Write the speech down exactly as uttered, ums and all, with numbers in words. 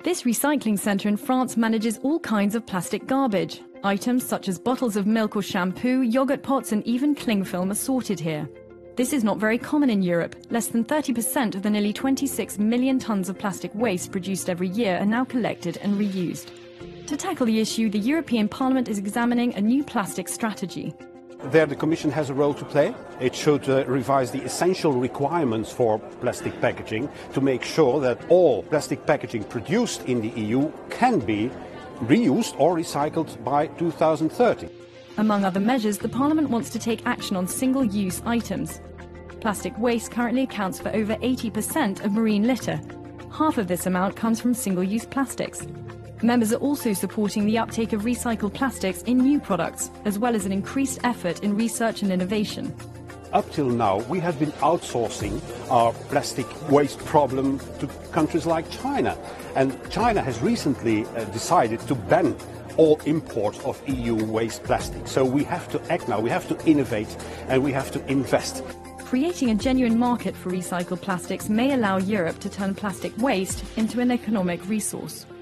This recycling centre in France manages all kinds of plastic garbage. Items such as bottles of milk or shampoo, yogurt pots and even cling film are sorted here. This is not very common in Europe. Less than thirty percent of the nearly twenty-six million tonnes of plastic waste produced every year are now collected and reused. To tackle the issue, the European Parliament is examining a new plastic strategy. There the Commission has a role to play. It should uh, revise the essential requirements for plastic packaging to make sure that all plastic packaging produced in the E U can be reused or recycled by two thousand thirty. Among other measures, the Parliament wants to take action on single-use items. Plastic waste currently accounts for over eighty percent of marine litter. Half of this amount comes from single-use plastics. Members are also supporting the uptake of recycled plastics in new products, as well as an increased effort in research and innovation. Up till now, we have been outsourcing our plastic waste problem to countries like China. And China has recently uh, decided to ban all imports of E U waste plastic. So we have to act now, we have to innovate and we have to invest. Creating a genuine market for recycled plastics may allow Europe to turn plastic waste into an economic resource.